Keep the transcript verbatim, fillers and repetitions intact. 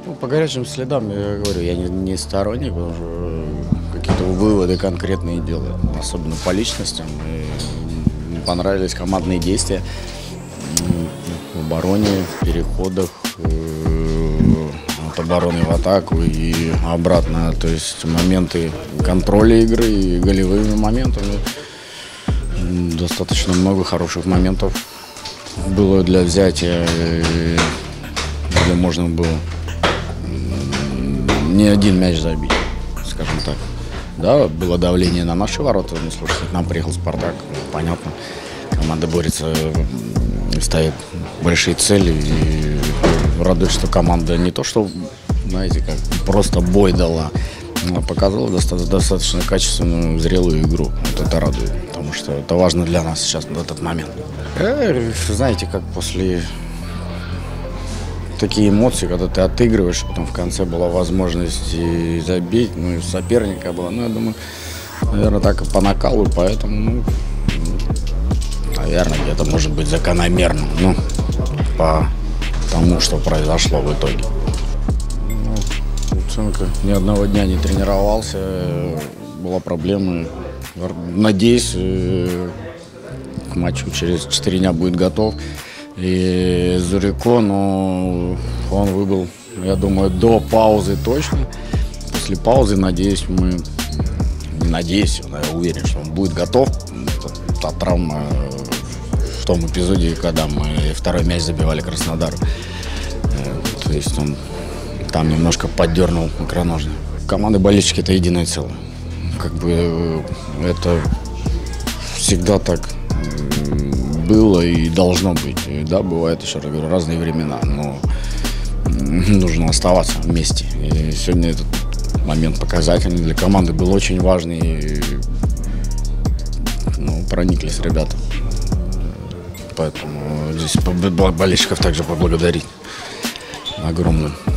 Ну, по горячим следам, я говорю, я не, не сторонник, потому что какие-то выводы конкретные делаю, особенно по личностям. И мне понравились командные действия в обороне, в переходах, от обороны в атаку и обратно. То есть моменты контроля игры и голевыми моментами. Достаточно много хороших моментов было для взятия, где можно было не один мяч забить, скажем так. Да, было давление на наши ворота, ну, слушайте, к нам приехал «Спартак», понятно. Команда борется, ставит большие цели, и радует, что команда не то, что, знаете, как просто бой дала, но показала достаточно, достаточно качественную, зрелую игру. Вот это радует, потому что это важно для нас сейчас в этот момент. Э, знаете, как после такие эмоции, когда ты отыгрываешь, потом в конце была возможность и забить, ну и у соперника было. Ну, я думаю, наверное, так и по накалу, поэтому, ну, наверное, где-то может быть закономерно, ну, по тому, что произошло в итоге. Ну, Луценко ни одного дня не тренировался, была проблема. Надеюсь, к матчу через четыре дня будет готов. И Зурико, но он выбыл, я думаю, до паузы точно. После паузы, надеюсь, мы, не надеюсь, я уверен, что он будет готов. Та травма в том эпизоде, когда мы второй мяч забивали Краснодару. То есть он там немножко поддернул икроножный. Команда болельщики — это единое целое. Как бы это всегда так было и должно быть. И, да, бывает, еще раз говорю, разные времена, но нужно оставаться вместе. И сегодня этот момент показательный для команды был очень важный. И, ну, прониклись ребята. Поэтому здесь болельщиков также поблагодарить огромное.